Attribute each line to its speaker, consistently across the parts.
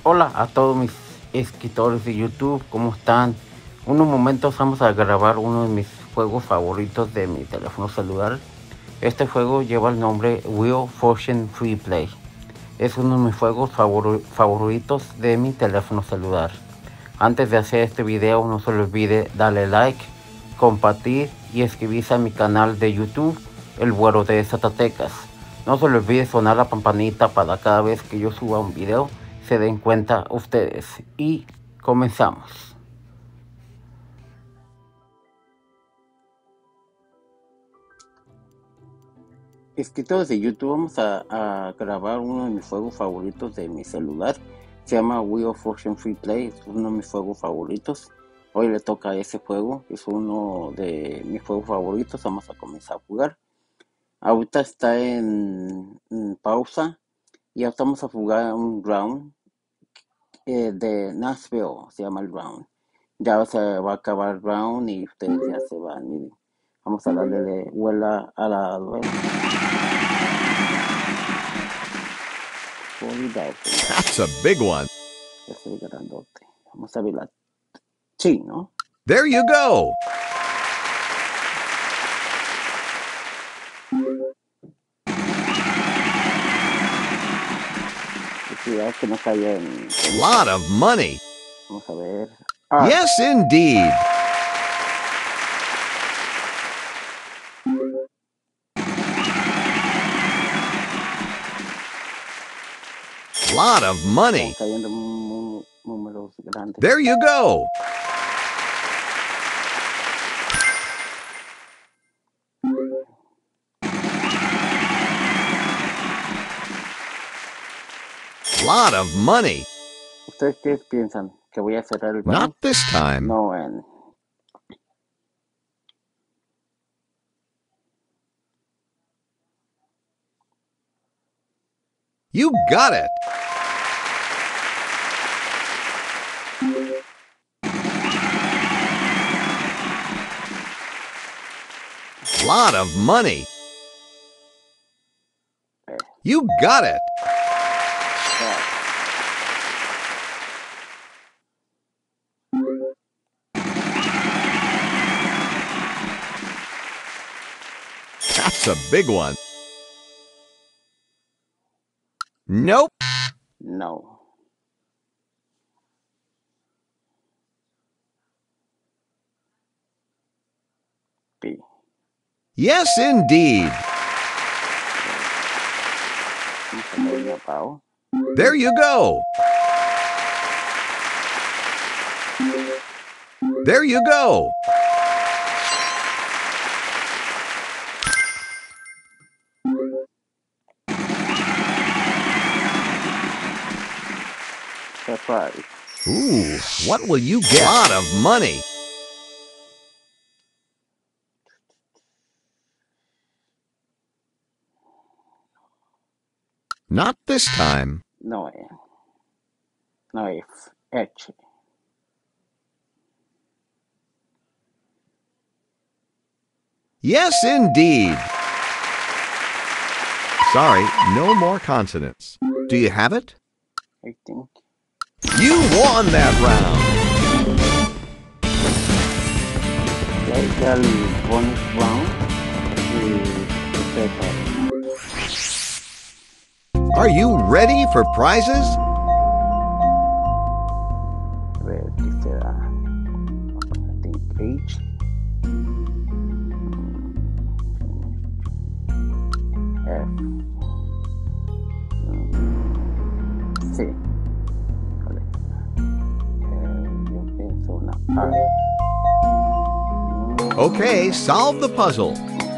Speaker 1: Hola a todos mis escritores de YouTube, ¿cómo están? Unos momentos vamos a grabar uno de mis juegos favoritos de mi teléfono celular. Este juego lleva el nombre Wheel of Fortune Free Play. Es uno de mis juegos favoritos de mi teléfono celular. Antes de hacer este video no se les olvide darle like, compartir y suscribirse a mi canal de YouTube, El Güero de Zacatecas. No se les olvide sonar la campanita para cada vez que yo suba un video se den cuenta ustedes. Y comenzamos. Escritores de YouTube, vamos a grabar uno de mis juegos favoritos de mi celular. Se llama Wheel of Fortune Free Play, es uno de mis juegos favoritos. Hoy le toca a ese juego, es uno de mis juegos favoritos. Vamos a comenzar a jugar. Ahorita está en pausa y ahora vamos a jugar un round de Nashville, se llama el round. Ya se va a acabar el round y ustedes ya se van. Miren, vamos a darle vuela a la duela.
Speaker 2: That's a big one.
Speaker 1: Ese es grandote. Vamos a ver la chino.
Speaker 2: There you go.
Speaker 1: Cuidado que no caiga en...
Speaker 2: A lot of money.
Speaker 1: Vamos a ver.
Speaker 2: Yes, indeed. A lot of money.
Speaker 1: Cayendo números grandes.
Speaker 2: There you go. A lot of money.
Speaker 1: ¿Ustedes qué piensan? ¿Que voy a cerrar el
Speaker 2: Not this time.
Speaker 1: No, en...
Speaker 2: You got it. A lot of money. You got it. That's a big one. Nope.
Speaker 1: No. B.
Speaker 2: Yes, indeed. There you go. There you go.
Speaker 1: Surprise.
Speaker 2: Ooh, what will you get? A lot of money. Not this time.
Speaker 1: No, no, H.
Speaker 2: Yes, indeed. Sorry, no more consonants. Do you have it?
Speaker 1: I think.
Speaker 2: You won that round.
Speaker 1: Ya el bonus round.
Speaker 2: Are you ready for prizes?
Speaker 1: A ver, ¿qué será? I think H. F. C. Yo pienso una R.
Speaker 2: Okay, solve the puzzle.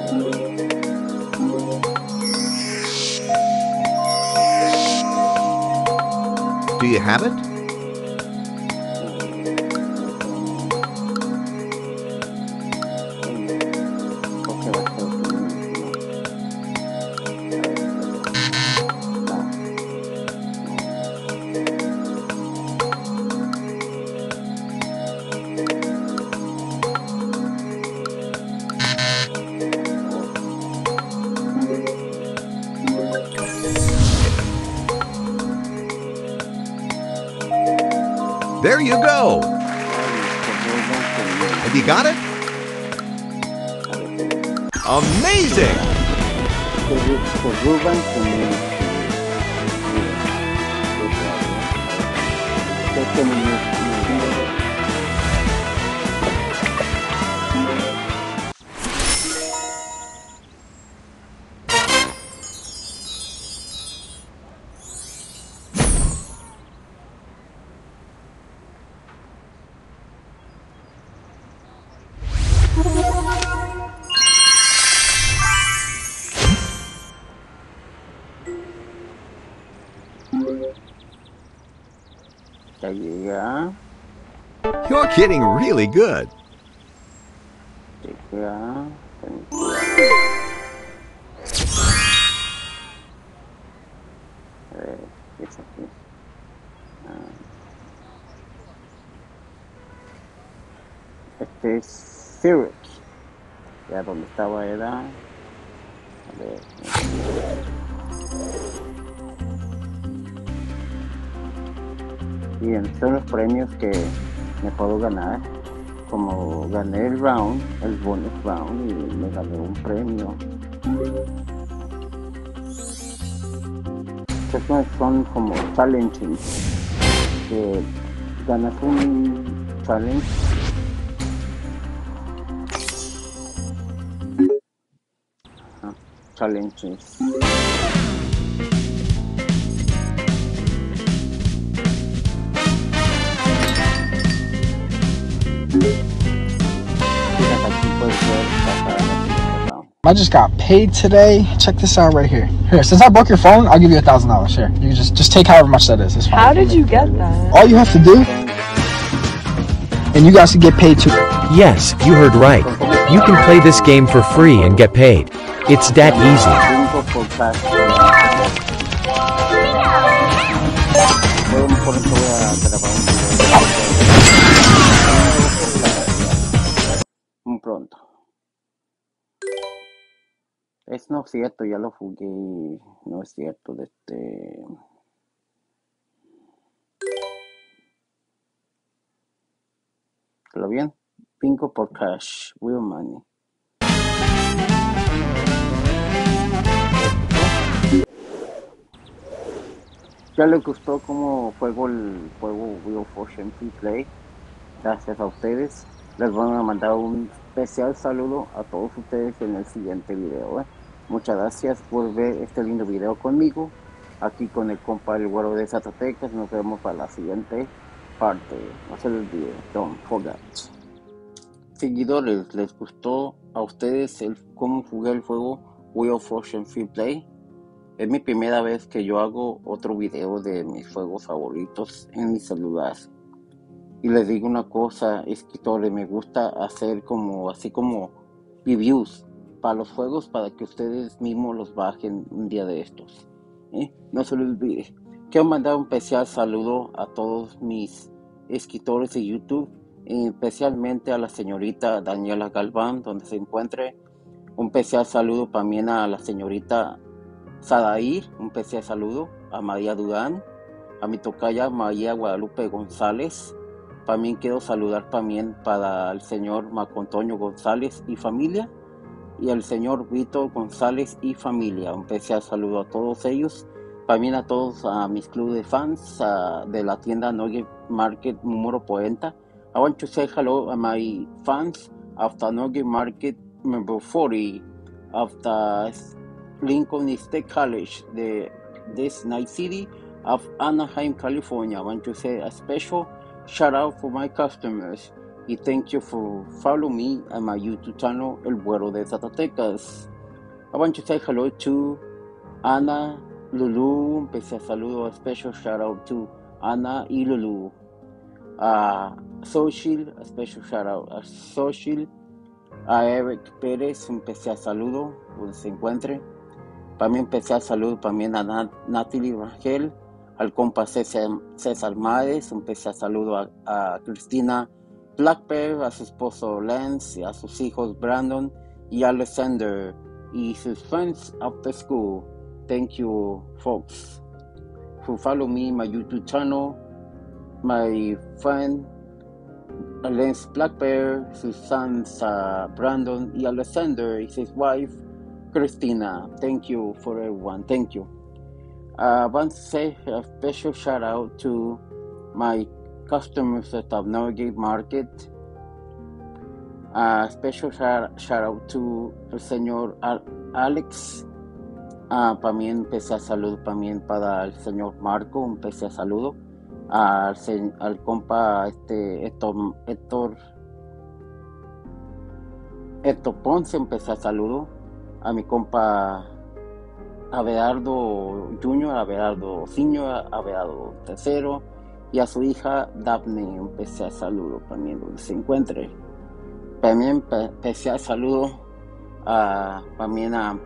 Speaker 2: Do you have it? There you go. Have you got it? Amazing!
Speaker 1: Ya llega.
Speaker 2: You're getting really good.
Speaker 1: Llega. A ver, ¿qué es aquí? Este es Sirius. Ya donde estaba era. A ver. Bien, son los premios que me puedo ganar. Como gané el round, el bonus round, y me gané un premio. Estos son como challenges. Que ganas un challenge. Challenges.
Speaker 3: I just got paid today. Check this out right here. Here, since I broke your phone, I'll give you $1,000. Here, you can just take however much that is. It's fine.
Speaker 4: How did you get that?
Speaker 3: All you have to do, and you guys can get paid too.
Speaker 5: Yes, you heard right. You can play this game for free and get paid. It's that easy.
Speaker 1: Pronto. Es no es cierto, ya lo jugué. No es cierto de este. ¿Lo bien? Bingo por cash, real money. ¿Ya les gustó cómo juego el juego Wheel of Fortune Free Play? Gracias a ustedes. Les van a mandar un especial saludo a todos ustedes en el siguiente video. Muchas gracias por ver este lindo video conmigo. Aquí con el compa el güero de Zacatecas. Nos vemos para la siguiente parte. No se les olvide. Don't forget. Seguidores, ¿les gustó a ustedes cómo jugué el juego Wheel of Fortune Free Play? Es mi primera vez que yo hago otro video de mis juegos favoritos en mi celular. Y les digo una cosa, escritores, me gusta hacer así como reviews para los juegos para que ustedes mismos los bajen un día de estos. No se les olvide. Quiero mandar un especial saludo a todos mis escritores de YouTube, especialmente a la señorita Daniela Galván, donde se encuentre. Un especial saludo también a la señorita Sadair, un especial saludo a María Durán, a mi tocaya María Guadalupe González. También quiero saludar también para el señor Marco Antonio González y familia, y al señor Víctor González y familia. Un especial saludo a todos ellos. También a todos a mis clubes de fans de la tienda Nugget Market número 40. I want to say hello to my fans of the Nugget Market number 40 of the Lincoln State College, this nice city of Anaheim, California. I want to say a special shout out for my customers y thank you for following me on my YouTube channel, El Güero de Zacatecas. I want to say hello to Ana, Lulu, un especial saludo, a special shout out to Ana y Lulu. Social, a special shout out a Social, a Eric Pérez, un especial saludo donde se encuentre. También especial saludo también a Natalie Rangel, al compa César Mares, un especial saludo a Cristina Blackbear, a su esposo Lance, a sus hijos Brandon y Alexander y sus friends of the school. Thank you folks for follow me my YouTube channel my friend Lance Black Bear, sus sons Brandon y Alexander, and his wife Christina. Thank you for everyone. Thank you. I want to say a special shout out to my customers at Navigate Market. A special shout out to el señor Alex. También un especial saludo también para el señor Marco, un especial saludo al compa Héctor Ponce, un especial saludo a mi compa Abelardo Junior, Abelardo Senior, Abelardo Tercero y a su hija Daphne, un especial saludo también donde se encuentre. También especial saludo también a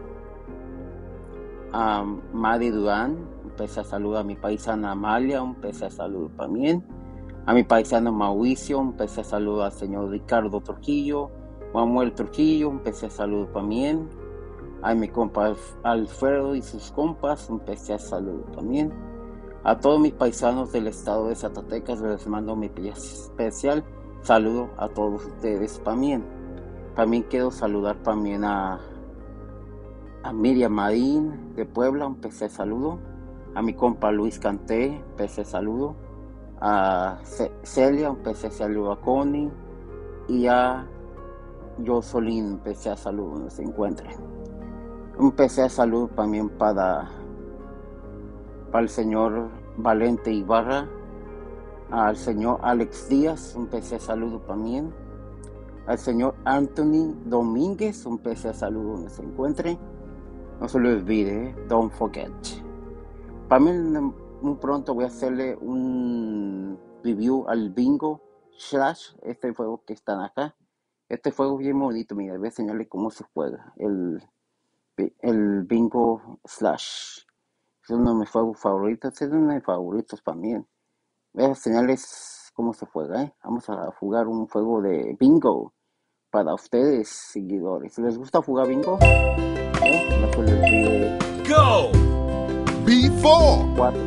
Speaker 1: Mari Durán, un especial saludo a mi paisana Amalia, un especial saludo también a mi paisano Mauricio, un especial saludo al señor Ricardo Trujillo, Manuel Trujillo, un especial saludo también a mi compa Alfredo y sus compas, un especial saludo también a todos mis paisanos del estado de Zacatecas. Les mando mi especial saludo a todos ustedes también. También quiero saludar también a Miriam Marín de Puebla, un especial saludo a mi compa Luis Canté, un especial saludo a Celia, un especial saludo a Connie y a Jocelyn, un especial saludo donde se encuentren. Un especial saludo también para el señor Valente Ibarra, al señor Alex Díaz, un especial saludo también, al señor Anthony Domínguez, un especial saludo donde se encuentre. No se lo olvide, don't forget. También muy pronto voy a hacerle un review al Bingo Slash, este juego que están acá. Este juego es bien bonito, mira, voy a enseñarle cómo se juega el Bingo Slash. Es uno de mis juegos favoritos, es uno de mis favoritos también. Voy a enseñarles cómo se juega, Vamos a jugar un juego de bingo para ustedes, seguidores. Si les gusta jugar bingo, no se les olvide.
Speaker 2: Go! B4.
Speaker 1: 4,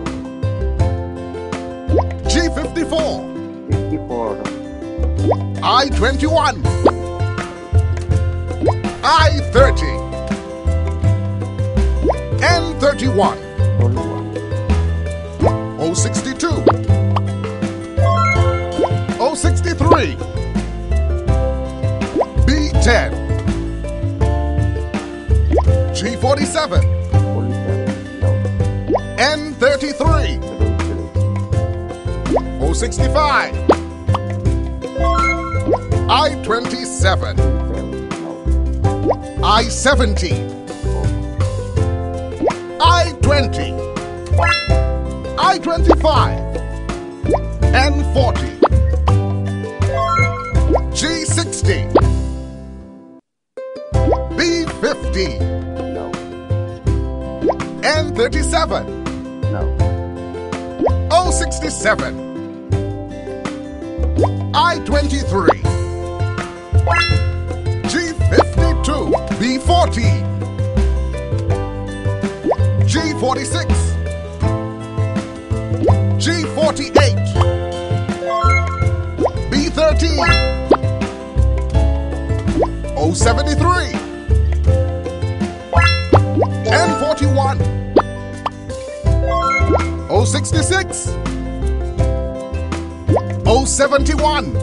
Speaker 2: G54.
Speaker 1: 54,
Speaker 2: I21. I30. N31.
Speaker 1: 41,
Speaker 2: 062. 063. B10. G47.
Speaker 1: 47, no,
Speaker 2: N33.
Speaker 1: 33,
Speaker 2: 065. I27.
Speaker 1: 37, no,
Speaker 2: I17. I20. I25. N40. G60. B50.
Speaker 1: no,
Speaker 2: N37.
Speaker 1: no,
Speaker 2: 067. I23. G52. B14. G46. G48. B13. 073. N41. 066. 071.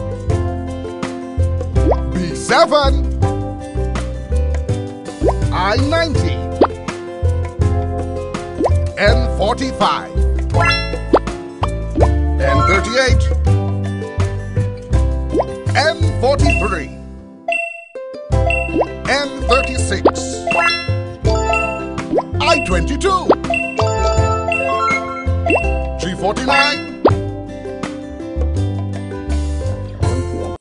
Speaker 2: B7. I90. N45. N38. N43. N36. I22. G49.
Speaker 1: buen tiempo.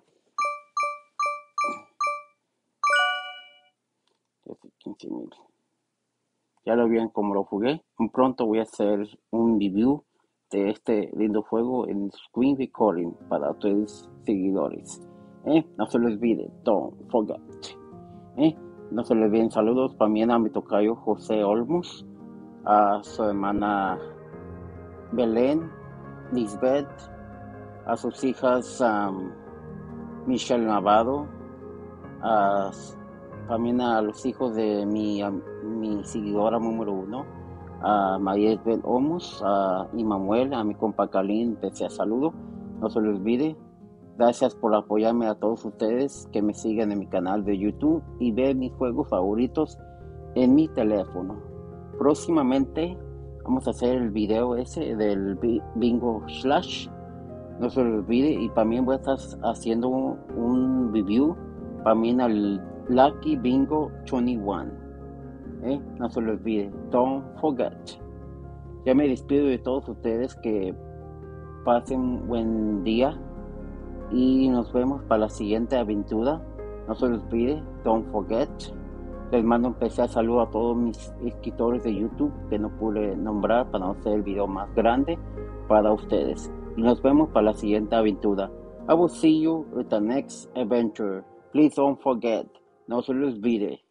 Speaker 1: Ya sé, 15,000. Ya lo vieron como lo jugué. Muy pronto voy a hacer un review de este lindo juego en screen recording para ustedes seguidores. No se les olvide, don't forget. No se les olviden saludos también a mi tocayo José Olmos, a su hermana Belén, Lisbeth, a sus hijas Michelle Navado, también a los hijos de mi seguidora número 1, a Mayesbel Olmos, y Manuel, a mi compa Kalin, desea saludo. No se les olvide. Gracias por apoyarme a todos ustedes que me siguen en mi canal de YouTube y ven mis juegos favoritos en mi teléfono. Próximamente vamos a hacer el video ese del Bingo Slash. No se les olvide. Y también voy a estar haciendo un review también al Lucky Bingo 21. No se les olvide. Don't forget. Ya me despido de todos ustedes. Que pasen un buen día. Y nos vemos para la siguiente aventura. No se les olvide. Don't forget. Les mando un especial saludo a todos mis escritores de YouTube que no pude nombrar para no hacer el video más grande para ustedes. Y nos vemos para la siguiente aventura. I will see you with the next adventure. Please don't forget. No se les olvide.